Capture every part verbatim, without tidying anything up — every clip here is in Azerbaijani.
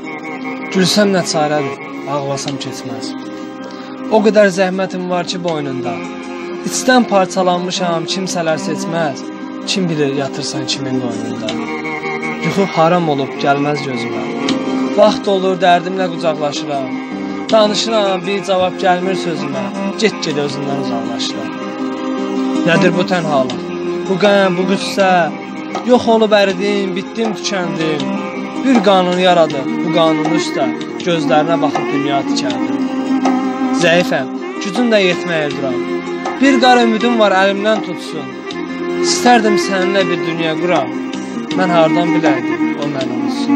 Gülsəm nə çarədir, ağlasam keçməz. O qədər zəhmətim var ki boynunda. İçdən parçalanmışam, kimsələr seçməz. Kim bilir yatırsan kimin qoynunda. Yuxu haram olub gəlməz gözümə. Vaxt olur dərdimlə qucaqlaşıram. Danışıram, bir cavab gəlmir sözümə. Get-get özündən uzaqlaşıram. Nədir bu tənhalıq? Bu qəm, bu qüssə. Yox olub əridim, bitdim, tükəndim. Bir qanun yaradı, bu qanunun üstə. Gözlərinə baxıb dünya tikərdim. Zəifəm, gücüm də yetməyə duram. Bir qara ümidim var əlimdən tutsun. İstərdim səninlə bir dünya quram. Mən hardan biləydim, o məni unutsun.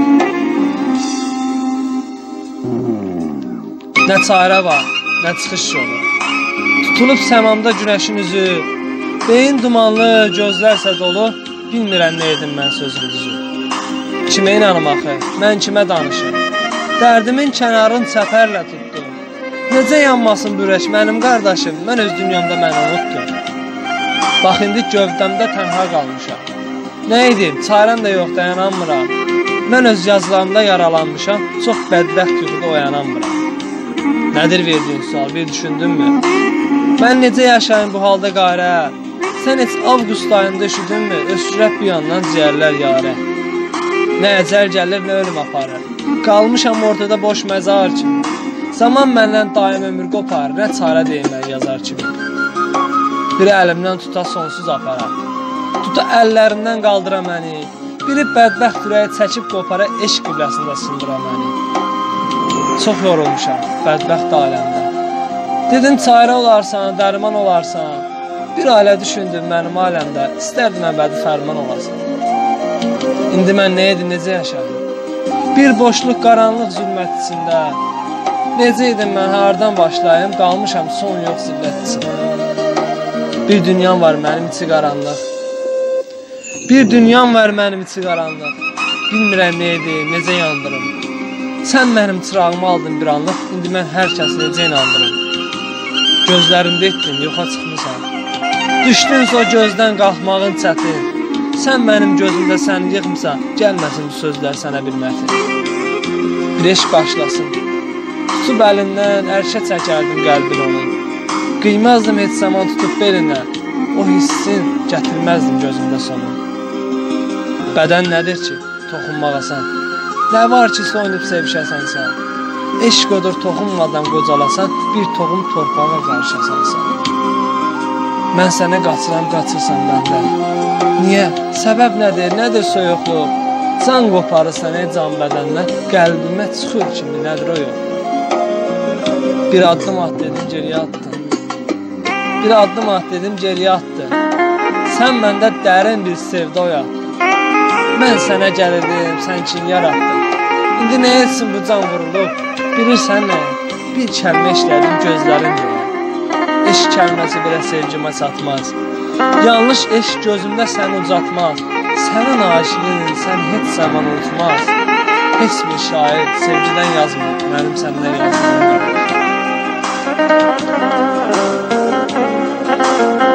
Nə çarə var, nə çıxış yolu. Tutulub səmamda günəşin üzü. Beyin dumanlı, gözlərsə dolu. Bilmirəm nə edim mən sözün düzü. Kimə inanım axı, mən kimə danışım. Dərdimin kənarın çəpərlə tutdum. Necə yanmasın bu ürək mənim qardaşım, mən öz dünyamda məni unutdum. Bax indi gövdəmdə tənha qalmışam. Nə edim, çarəm də yox, dayanamıram. Mən öz yazılarımda yaralanmışam, çox bədbəxt yuxuda oyanamıram. Nədir verdiyin sual, bir düşündünmü? Mən necə yaşayım bu halda qarə? Sən heç avqust ayında üşüdünmü? Öskürək bu yandan ciyərlər yarə. Nə əcəl gəlir, nə ölüm aparır. Qalmışam ortada boş məzar kimi. Zaman məndən daim ömür qopar, nə çarə deyim mən yazar kimi. Biri əlimdən tuta sonsuz apara. Tuta əllərindən qaldıra məni. Biri bədbəxt ürəyə çəkib qopara, eşq qülləsində sındıra məni. Çox yorulmuşam, bədbəxt aləmdə. Dedim çarə olarsan, dərman olarsan. Bir ailə düşündüm mənim aləmdə, istərdim əbədi fərman olasan. İndi mən nə edim, necə yaşayım? Bir boşluq, qaranlıq zülmət içində. Necə edim mən, hardan başlayım, qalmışam son yox zillət içində. Bir dünyam var mənim içi qaranlıq. Bir dünyam var mənim içi qaranlıq. Bilmirəm nə edim, necə yandırım. Sən mənim çırağımı aldın bir anlıq, indi mən hər kəsi necə inandırım. Gözlərimdə etdin, yoxa çıxmışam. Düşdünsə o gözdən qalxmağın çətin. Sən mənim gözümdə səni yıxmısan, gəlməsin bu sözlər sənə bir mətin. Bir eşq başlasın. Tutub əlindən, ərşə çəkərdim qəlbin onun. Qıymazdım heç zaman tutub belindən. O hissin gətirməzdim gözümdə sonun. Bədən nədir ki, toxunmağa sən? Nə var ki, soyunub sevişəsən sən? Eşq odur toxunmadan qocalasan, bir toxum torpağa qarşısan sən. Mən sənə qaçıram, qaçırsan məndən. Niyə? Səbəb nədir? Nədir soyuqluq? Can qoparırsan ey can bədəndən, qəlbimə çıxır kimi, nədir o yoxluq? Bir addım at dedim, geriyə attın. Bir addım at dedim, geriyə attın. Sən məndə dərin bir sevda oyatdın. Mən sənə gəlirdim, sən kim yarattın. İndi nə etsin bu can vurulub? Bilirsən nə? Bir kəlmə işlədim gözlərin görə. Eşq kəlməsi belə sevgimə çatmaz. Yanlış eşq gözümdə səni ucatmaz. Sənin aşığın sən heç zaman unutmaz. Heç bir şair sevgidən yazmır, mənim səndən yazdığım.